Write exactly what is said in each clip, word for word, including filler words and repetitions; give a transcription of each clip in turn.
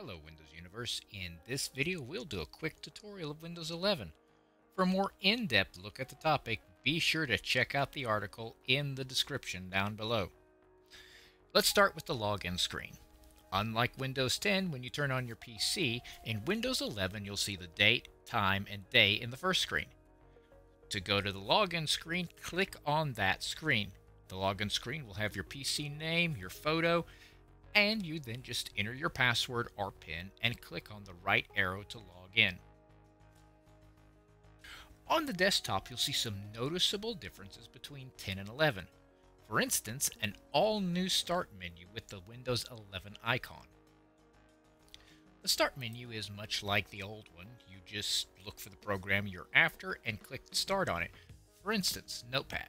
Hello Windows Universe. In this video we'll do a quick tutorial of Windows eleven. For a more in-depth look at the topic, be sure to check out the article in the description down below. Let's start with the login screen. Unlike Windows ten, when you turn on your P C, in Windows eleven you'll see the date, time, and day in the first screen. To go to the login screen, click on that screen. The login screen will have your P C name, your photo, and you then just enter your password or PIN and click on the right arrow to log in. On the desktop, you'll see some noticeable differences between ten and eleven. For instance, an all-new Start menu with the Windows eleven icon. The Start menu is much like the old one. You just look for the program you're after and click Start on it. For instance, Notepad.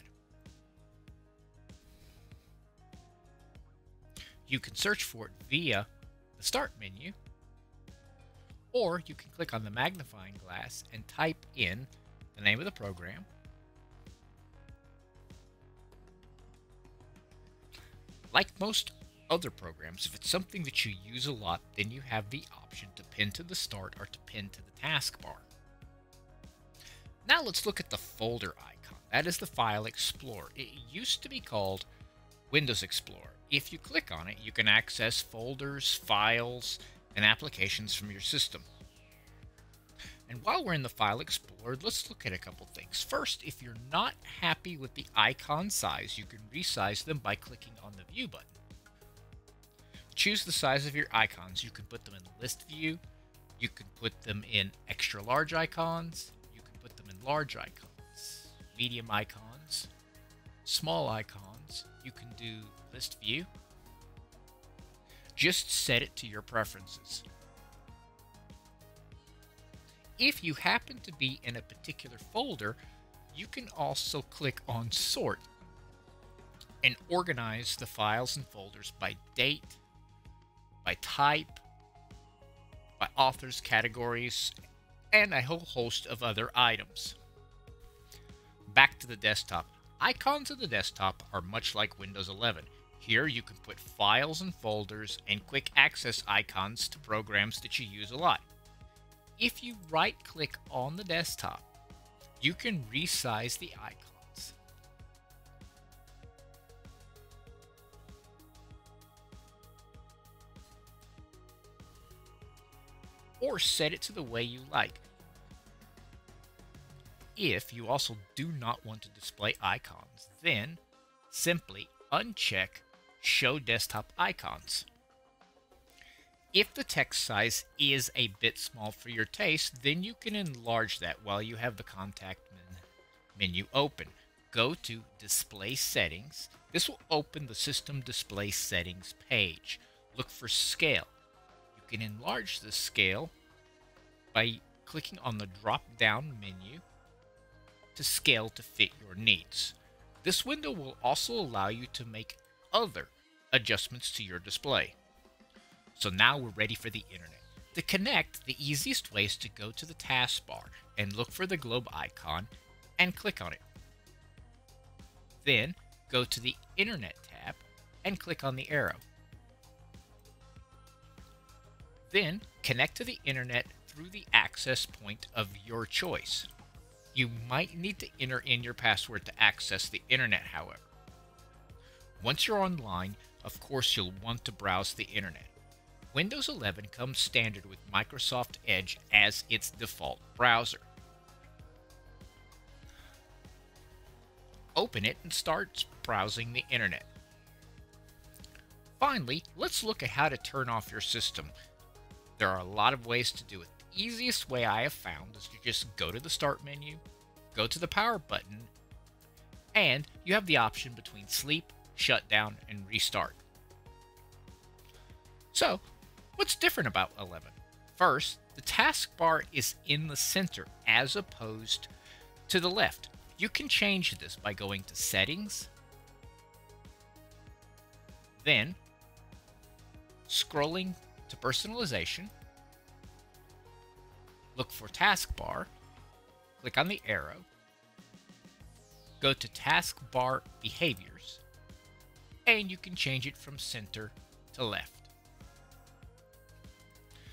You can search for it via the Start menu, or you can click on the magnifying glass and type in the name of the program, like most other programs. If it's something that you use a lot, then you have the option to pin to the Start or to pin to the taskbar. Now let's look at the folder icon. That is the File Explorer. It used to be called Windows Explorer. If you click on it, you can access folders, files, and applications from your system. And while we're in the File Explorer, let's look at a couple things. First, if you're not happy with the icon size, you can resize them by clicking on the View button. Choose the size of your icons. You can put them in list view, you can put them in extra large icons, you can put them in large icons, medium icons, small icons. You can do list view. Just set it to your preferences. If you happen to be in a particular folder, you can also click on Sort and organize the files and folders by date, by type, by authors, categories, and a whole host of other items. Back to the desktop. Icons of the desktop are much like Windows eleven. Here you can put files and folders and quick access icons to programs that you use a lot. If you right click on the desktop, you can resize the icons. Or set it to the way you like. If you also do not want to display icons, then simply uncheck Show Desktop Icons. If the text size is a bit small for your taste, then you can enlarge that while you have the contact men menu open. Go to Display Settings. This will open the System Display Settings page. Look for Scale. You can enlarge the scale by clicking on the drop-down menu to scale to fit your needs. This window will also allow you to make other adjustments to your display. So now we're ready for the internet. To connect, the easiest way is to go to the taskbar and look for the globe icon and click on it. Then go to the Internet tab and click on the arrow. Then connect to the internet through the access point of your choice. You might need to enter in your password to access the internet, however. Once you're online, of course you'll want to browse the internet. Windows eleven comes standard with Microsoft Edge as its default browser. Open it and start browsing the internet. Finally, let's look at how to turn off your system. There are a lot of ways to do it. The easiest way I have found is to just go to the Start menu, go to the Power button, and you have the option between Sleep, Shutdown, and Restart. So, what's different about eleven? First, the taskbar is in the center as opposed to the left. You can change this by going to Settings, then scrolling to Personalization, look for Taskbar, click on the arrow, go to Taskbar Behaviors, and you can change it from center to left.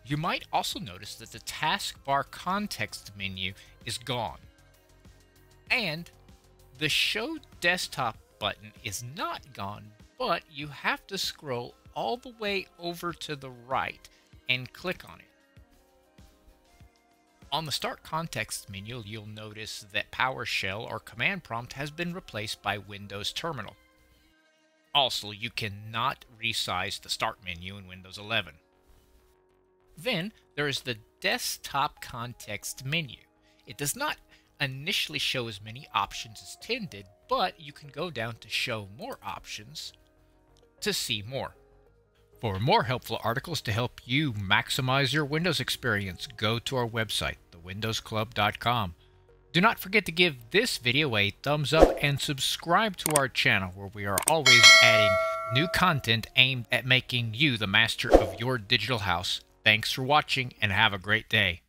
You might also notice that the taskbar context menu is gone. And the Show Desktop button is not gone, but you have to scroll all the way over to the right and click on it. On the Start Context menu, you'll notice that PowerShell or Command Prompt has been replaced by Windows Terminal. Also, you cannot resize the Start menu in Windows eleven. Then, there is the Desktop Context menu. It does not initially show as many options as ten did, but you can go down to Show More Options to see more. For more helpful articles to help you maximize your Windows experience, go to our website, the windows club dot com. Do not forget to give this video a thumbs up and subscribe to our channel, where we are always adding new content aimed at making you the master of your digital house. Thanks for watching and have a great day.